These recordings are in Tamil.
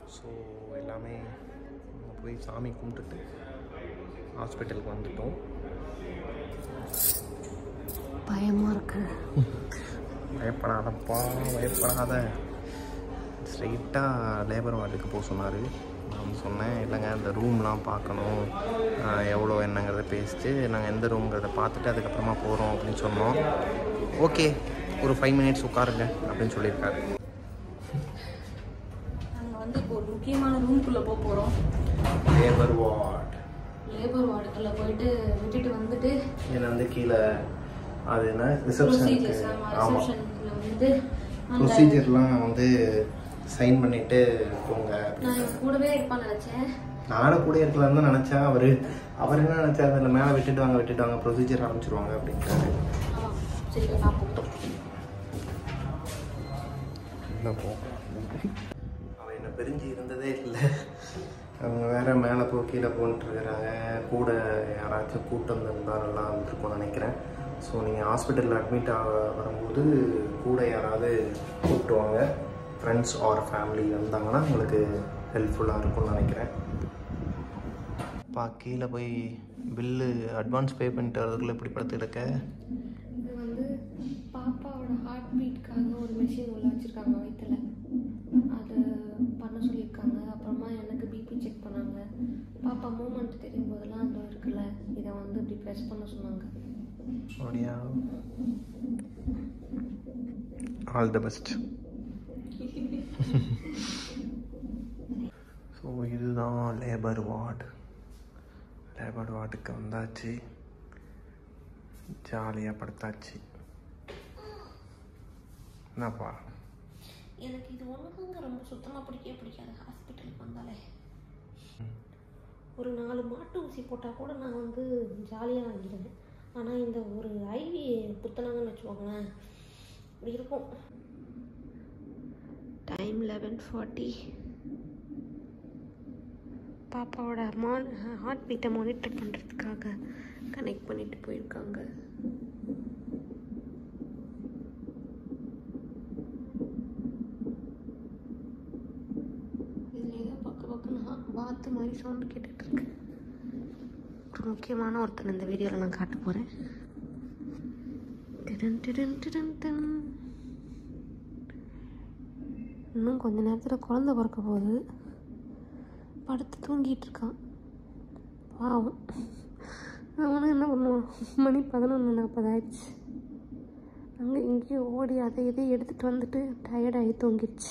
ஸோ எல்லாமே போய் சாமி கும்பிட்டுட்டு ஹாஸ்பிட்டலுக்கு வந்துட்டோம். பயமாக இருக்கு. பயப்படாதப்பா, பயப்படாத. ஸ்ட்ரைட்டாக லேபர் வார்டுக்கு போக சொன்னார். நான் சொன்னேன், இல்லைங்க இந்த ரூம்லாம் பார்க்கணும், எவ்வளோ என்னங்கிறத பேசிட்டு நாங்கள் எந்த ரூம்ங்கிறத பார்த்துட்டு அதுக்கப்புறமா போகிறோம் அப்படின்னு சொன்னோம். ஓகே, ஒரு 5 மினிட்ஸ் உட்காருங்க அப்படின்னு சொல்லியிருக்காரு. நாங்கள் வந்து இப்போ ஒரு முக்கியமான ரூம்குள்ளே போக போகிறோம். லேபர் வார்டுக்குள்ளே போயிட்டு விட்டுட்டு வந்துட்டு இதில் வந்து கீழே அது என்ன ரிசப்ஷனுக்கு, ஆமாம் வந்து ப்ரொசீஜர்லாம் வந்து சைன் பண்ணிவிட்டு போங்க. நான் கூடவே இருப்பான்னு நினச்சேன். நானும் கூட இருக்கலாம்னு தான் நினச்சேன். அவர் என்ன நினச்சாரு, அதில் மேலே விட்டுட்டு வாங்க ப்ரொசீஜர் ஆரம்பிச்சிருவாங்க அப்படின்ட்டாரு. சரி பார்ப்போம். அவன் என்னை பிரிஞ்சு இருந்ததே இல்லை. அவங்க வேறு மேலே போ கீழே போன்ட்டுருக்கிறாங்க. கூட யாராச்சும் கூட்டம் இருந்தால் நல்லா இருந்திருக்கும்னு நினைக்கிறேன். ஸோ நீங்கள் ஹாஸ்பிட்டலில் அட்மிட் வரும்போது கூட யாராவது கூப்பிட்டுவாங்க. ஃப்ரெண்ட்ஸ் ஆர் ஃபேமிலி வந்தாங்கன்னா உங்களுக்கு ஹெல்ப்ஃபுல்லாக இருக்கும்னு நினைக்கிறேன். கீழே போய் பில்லு அட்வான்ஸ் பே பண்ணிட்டு வரதுக்குள்ளே எப்படி படுத்துக்கிடக்க. இது வந்து பாப்பாவோட ஹார்ட் பீட்காக ஒரு மிஷின் உள்ள வச்சுருக்காங்க வயிற்றுல. அதை பண்ண சொல்லியிருக்காங்க. அப்புறமா எனக்கு பிபி செக் பண்ணாங்க. பாப்பா மூமெண்ட் தெரியும் போதெல்லாம் அந்த இருக்குல்ல, இதை வந்து இப்படி ப்ரெஸ் பண்ண சொன்னாங்க. அப்படியா? All the best. ஸோ இதுதான் லேபர் வார்டுக்கு வந்தாச்சு. ஜாலியாக படுத்தாச்சு. என்னப்பா? எனக்கு இது ஒன்றுங்க ரொம்ப சுத்தமாக பிடிக்காது. ஹாஸ்பிட்டலுக்கு வந்தாலே ஒரு 4 மாட்டு ஊசி போட்டால் கூட நான் வந்து ஜாலியாக வாங்கிடுவேன். ஆனால் இந்த ஒரு ஐவி குத்துனாங்கன்னு வச்சுக்கோங்களேன், இப்படி இருக்கும். டைம் 11:40. பாப்பாவோட ஹார்ட் பீட்டை மானிட்டர் பண்ணுறதுக்காக கனெக்ட் பண்ணிட்டு போயிருக்காங்க. இதில் ஏதோ பக்கம்னா வாத்து மாதிரி சவுண்டு கேட்டுட்ருக்கு. ஒரு முக்கியமான ஒருத்தர் இந்த வீடியோவில் நான் காட்ட போகிறேன். இன்னும் கொஞ்ச நேரத்தில் குழந்தை பிறக்க போகுது. படுத்து தூங்கிட்டு இருக்கான் பாவம். அவனும் என்ன பண்ணுவான், மணி 11:40 ஆயிடுச்சு. அங்கே இங்கேயும் ஓடி அதை இதையும் எடுத்துகிட்டு வந்துட்டு டயர்டாகி தூங்கிடுச்சு.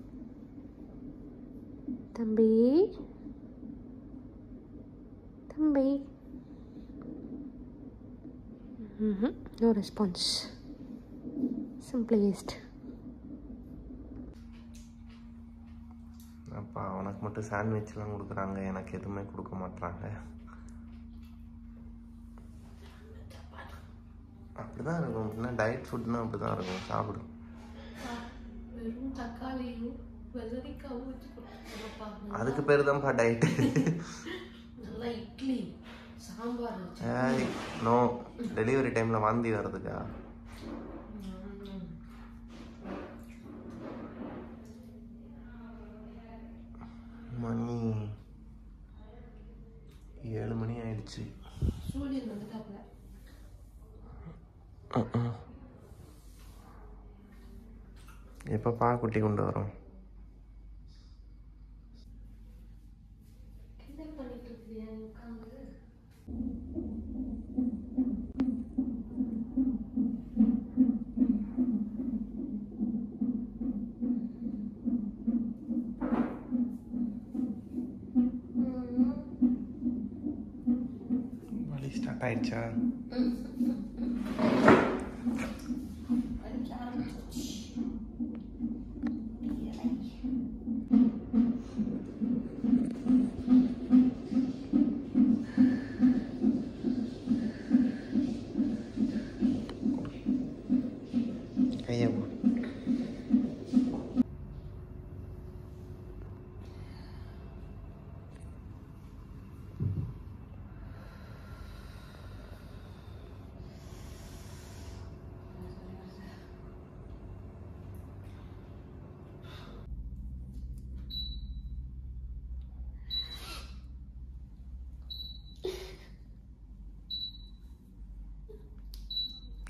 தம்பி நோ ரெஸ்பான்ஸ். Simply waste. அப்பா அவனுக்கு மட்டும் சாண்ட்விச்லாம் கொடுக்குறாங்க, எனக்கு எதுவுமே கொடுக்க மாட்றாங்க. அப்படிதான் இருக்கும். அப்படின்னா டயட் ஃபுட்னா அப்படிதான் இருக்கும். சாப்பிடு. வெறும் தக்காளியும் வெள்ளரிக்காவும் வச்சு கொடுத்துருப்பா. அதுக்கு பேர் தான்ப்பா டயட்டு. நல்லா இட்லி சாம்பார். நோ, டெலிவரி டைமில் வாந்தி வர்றதுக்கா? மணி 7 மணி ஆயிடுச்சு. சூரியன் வந்துட்டாப்ல. எப்பப்பா குட்டி கொண்டு வரோம்? வலி ஸ்டார்ட் ஆயிடுச்சா?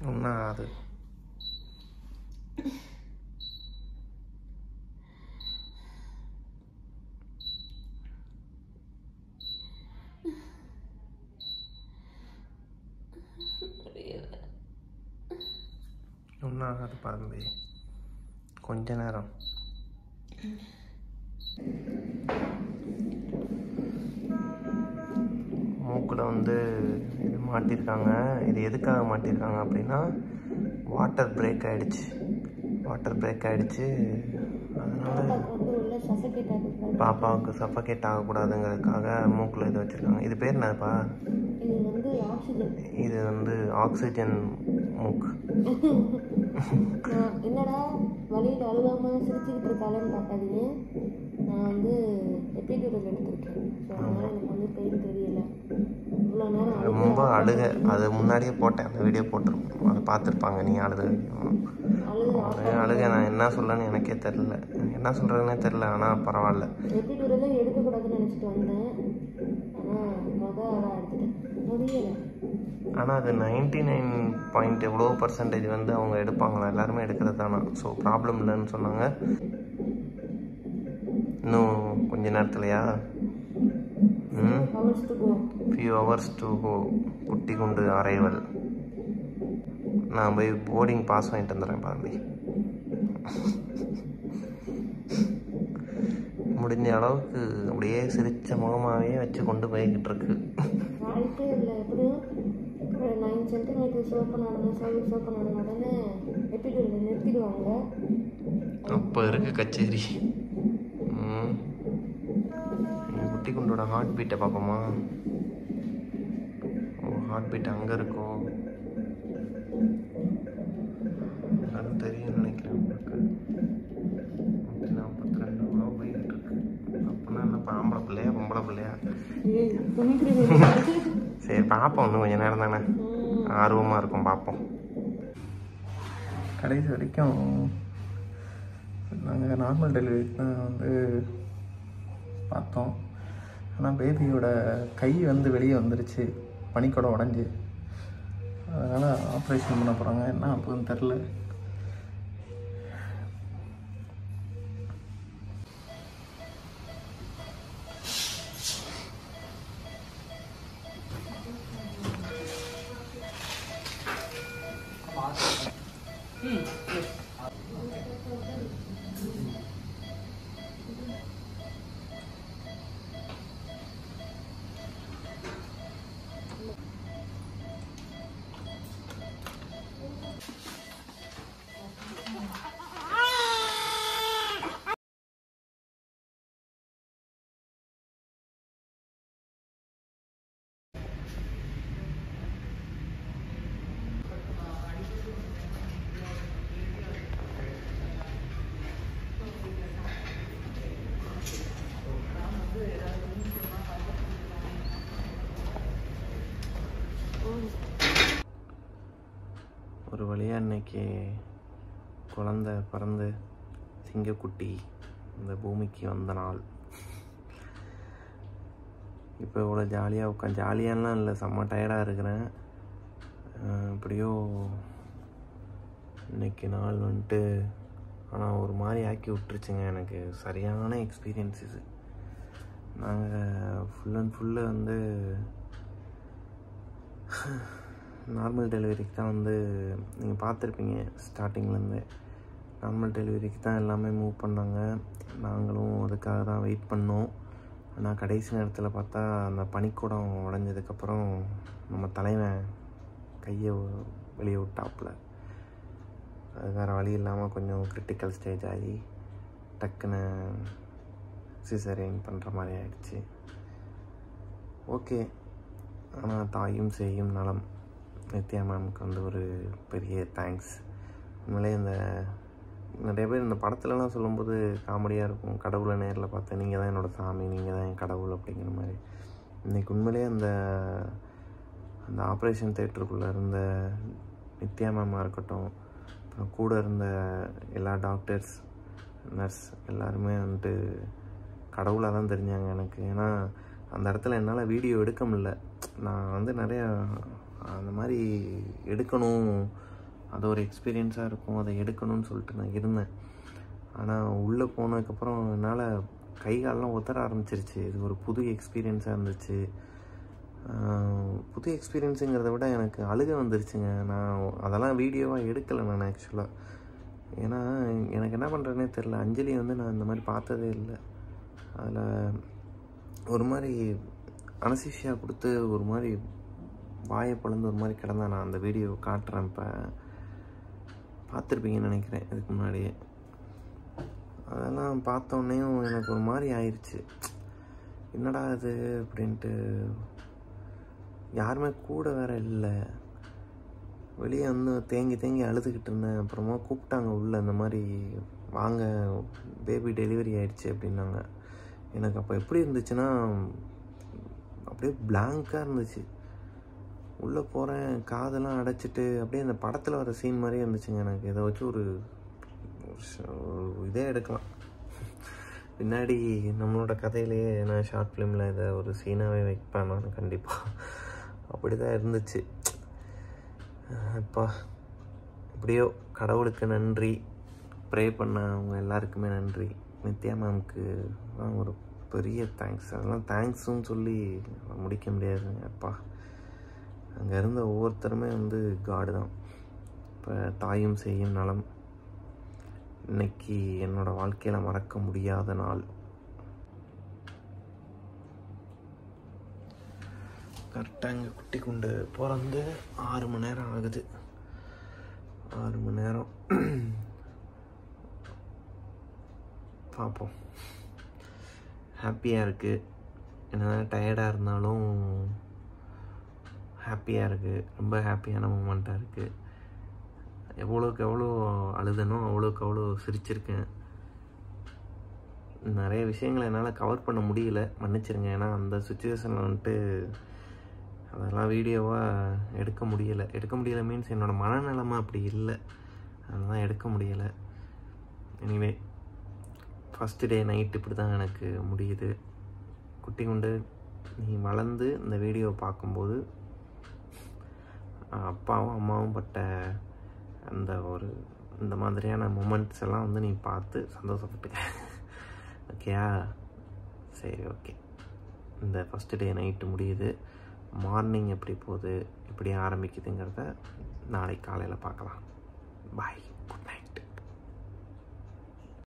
ஒன்றும் அது ஒன்றும் ஆகாது பாருங்க, கொஞ்ச நேரம். மூக்கில் வந்து இது மாட்டியிருக்காங்க. இது எதுக்காக மாட்டியிருக்காங்க அப்படின்னா வாட்டர் பிரேக் ஆகிடுச்சு. அதனால் பாப்பாவுக்கு சஃபகேட் ஆகக்கூடாதுங்கிறதுக்காக மூக்கில் இது வச்சுருக்காங்க. இது பேர் என்னப்பா? இது வந்து ஆக்சிஜன் மூக்கு. என்னடா வழியில் அழுகாம சிரிச்சுக்கிட்டு இருக்காளேன்னு பார்க்காதீங்க, நான் வந்து எபிடியூரல் எடுத்திருக்கேன். ஸோ அதனால் எனக்கு வந்து பெயின் தெரியல. இவ்வளோ நேரம் ரொம்ப அழுக. அது முன்னாடியே போட்டேன், அந்த வீடியோ போட்டிருக்கோம், அதை பார்த்துருப்பாங்க. நீ அழுக நான் என்ன சொல்லன்னு எனக்கே தெரில, என்ன சொல்கிறதுனே தெரில. ஆனால் பரவாயில்ல. எபிடியூரலே எடுக்கக்கூடாதுன்னு நினச்சிட்டு வந்தேன், ஆனால் எடுத்துட்டேன், முடியலை. ஆனால் அது 99 எவ்வளோ % வந்து அவங்க எடுப்பாங்களா, எல்லாருமே எடுக்கிறது தானா. ஸோ ப்ராப்ளம் இல்லைன்னு சொன்னாங்க. இன்னும் கொஞ்ச நேரத்துலையா? Few hours to go. குட்டி குண்டு அரைவல். நான் போய் போர்டிங் பாஸ் வாங்கிட்டு வந்துடுறேன் பாருங்க. முடிஞ்ச அளவுக்கு அப்படியே சிரித்த முகமாகவே வச்சு கொண்டு போய்கிட்டு இருக்கு. ஒரு 9 சென்டிமீட்டர் சோப்பு பண்ணணும் உடனே எபிடியூரல் நிறுத்திடுவாங்க. அப்போ இருக்கு கச்சேரி. குட்டி குண்டோட ஹார்ட் பீட்டை பார்ப்போமா? ஹார்ட் பீட் அங்கே இருக்கோ அது தெரியும் நினைக்கிறேன் உங்களுக்கு. 142 போயிட்டு இருக்கு. அப்படின்னா என்ன ஆம்பளை பிள்ளையா பொம்பளை பிள்ளையா? சரி பார்ப்போம், இன்னும் கொஞ்சம் நேரம் தானே, ஆர்வமாக இருக்கும், பார்ப்போம். கடைசி வரைக்கும் நாங்கள் நார்மல் டெலிவரி தான் வந்து பார்த்தோம். ஆனால் பேபியோட கை வந்து வெளியே வந்துருச்சு, பனிக்கூட உடஞ்சி. அதனால் ஆப்ரேஷன் பண்ண போகிறாங்க. என்ன அப்போன்னு தெரில. ஒரு வழியாக இன்னைக்கு குழந்தை பிறந்து சிங்கக்குட்டி இந்த பூமிக்கு வந்த நாள். இப்போ இவ்வளோ ஜாலியாக ஜாலியாலாம் இல்லை, செம்ம டயர்டாக இருக்கிறேன். எப்படியோ இன்னைக்கு நாள் வந்துட்டு ஆனால் ஒரு மாதிரி ஆக்கி விட்டுருச்சுங்க. எனக்கு சரியான எக்ஸ்பீரியன்ஸ் இது. நாங்கள் ஃபுல் அண்ட் ஃபுல்லு வந்து நார்மல் டெலிவரிக்கு தான் வந்து நீங்கள் பார்த்துருப்பீங்க. ஸ்டார்டிங்லேருந்து நார்மல் டெலிவரிக்கு தான் எல்லாமே மூவ் பண்ணாங்க. நாங்களும் அதுக்காக தான் வெயிட் பண்ணோம். ஆனால் கடைசி நேரத்தில் பார்த்தா அந்த பனிக்கூடம் உடஞ்சதுக்கப்புறம் நம்ம தலைவன் கையை வெளியே விட்டாப்புல. அது வேறு வழி இல்லாமல் கொஞ்சம் கிரிட்டிக்கல் ஸ்டேஜ் ஆகி டக்குன்னு சிசேரியன் பண்ணுற மாதிரி ஆயிடுச்சு. ஓகே, ஆனால் தாயும் சேயும் நலம். நித்யா மேமுக்கு வந்து ஒரு பெரிய தேங்க்ஸ். உண்மையிலே இந்த நிறைய பேர் இந்த படத்துலலாம் சொல்லும்போது காமெடியாக இருக்கும். கடவுளை நேரில் பார்த்தேன், நீங்கள் தான் என்னோடய சாமி, நீங்கள் தான் என் கடவுள் அப்படிங்கிற மாதிரி. இன்றைக்கி உண்மையிலே அந்த ஆப்ரேஷன் தேட்டருக்குள்ளே இருந்த நித்யா மேமாக இருக்கட்டும், அப்புறம் கூட இருந்த எல்லா டாக்டர்ஸ், நர்ஸ் எல்லாருமே வந்துட்டு கடவுளாக தான் தெரிஞ்சாங்க எனக்கு. ஏன்னா அந்த இடத்துல என்னால் வீடியோ எடுக்க முடியல. நான் வந்து நிறையா அந்த மாதிரி எடுக்கணும் அது ஒரு எக்ஸ்பீரியன்ஸாக இருக்கும், அதை எடுக்கணும்னு சொல்லிட்டு நான் இருந்தேன். ஆனால் உள்ளே போனதுக்கப்புறம் என்னால் கை காலெலாம் உதற ஆரம்பிச்சிருச்சு. இது ஒரு புது எக்ஸ்பீரியன்ஸாக இருந்துச்சு. புது எக்ஸ்பீரியன்ஸுங்கிறத விட எனக்கு அழுகை வந்துருச்சுங்க. நான் அதெல்லாம் வீடியோவாக எடுக்கலை நான் ஆக்சுவலாக. ஏன்னா எனக்கு என்ன பண்ணுறேன்னே தெரில. அஞ்சலி வந்து நான் இந்த மாதிரி பார்த்ததே இல்லை. அதில் ஒரு மாதிரி அனஸ்தீசியா கொடுத்து ஒரு மாதிரி வாயை பிளந்து ஒரு மாதிரி கிடந்தா. நான் அந்த வீடியோ காட்டுறேன், இப்போ பார்த்துருப்பீங்கன்னு நினைக்கிறேன் இதுக்கு முன்னாடியே. அதெல்லாம் பார்த்தோன்னேயும் எனக்கு ஒரு மாதிரி ஆயிடுச்சு. என்னடா இது அப்படின்ட்டு. யாருமே கூட வேற இல்லை. வெளியே வந்து தேங்கி அழுதுகிட்டு இருந்தேன். அப்புறமா கூப்பிட்டாங்க உள்ளே, இந்த மாதிரி வாங்க பேபி டெலிவரி ஆயிடுச்சு அப்படின்னாங்க. எனக்கு அப்போ எப்படி இருந்துச்சுன்னா அப்படியே பிளாங்காக இருந்துச்சு. உள்ளே போகிறேன், காதெல்லாம் அடைச்சிட்டு அப்படியே அந்த படத்தில் வர சீன் மாதிரியே இருந்துச்சுங்க. எனக்கு இதை வச்சு ஒரு இதே எடுக்கலாம். பின்னாடி நம்மளோட கதையிலேயே நான் ஷார்ட் ஃபிலிமில் இதை ஒரு சீனாகவே வைப்பேன் நான் கண்டிப்பாக. அப்படி தான் இருந்துச்சு. அப்பா எப்படியோ கடவுளுக்கு நன்றி, ப்ரே பண்ண அவங்க எல்லாருக்குமே நன்றி. நித்யா மேம்க்கு ஒரு பெரிய தேங்க்ஸ். அதெல்லாம் தேங்க்ஸுன்னு சொல்லி முடிக்க முடியாதுங்க. அப்பா அங்கே இருந்த ஒவ்வொருத்தருமே வந்து காடு தான். இப்போ தாயும் செய்யும் நலம் இன்னைக்கு என்னோடய வாழ்க்கையில் மறக்க முடியாத நாள். கரெக்டாக இங்கே குட்டி கொண்டு பிறந்து 6 மணி நேரம் ஆகுது. 6 மணி நேரம் பார்ப்போம். ஹாப்பியாக இருக்குது. என்ன டயர்டாக இருந்தாலும் ஹாப்பியாக இருக்குது. ரொம்ப ஹாப்பியான மூமெண்ட்டாக இருக்குது. எவ்வளோக்கு எவ்வளோ அழுதனோ அவ்வளோக்கு அவ்வளோ சிரிச்சிருக்கேன். நிறைய விஷயங்களை என்னால் கவர் பண்ண முடியல, மன்னிச்சிருங்க. ஏன்னா அந்த சுச்சுவேஷனில் வந்துட்டு அதெல்லாம் வீடியோவாக எடுக்க முடியலை மீன்ஸ் என்னோடய மனநிலைமை அப்படி இல்லை, அதெல்லாம் எடுக்க முடியலை. எனிவே ஃபஸ்ட்டு டே நைட் இப்படி தான் எனக்கு முடியுது. குட்டி கொண்டு நீ வளர்ந்து இந்த வீடியோவை பார்க்கும்போது அப்பாவும் அம்மாவும் பட்ட அந்த ஒரு இந்த மாதிரியான மூமெண்ட்ஸ் எல்லாம் வந்து நீ பார்த்து சந்தோஷப்பட்டுக்க. ஓகேயா? சரி, ஓகே. இந்த ஃபஸ்ட்டு டே நைட்டு முடியுது. மார்னிங் எப்படி போகுது, எப்படி ஆரம்பிக்குதுங்கிறத நாளைக்கு காலையில் பார்க்கலாம். பாய்.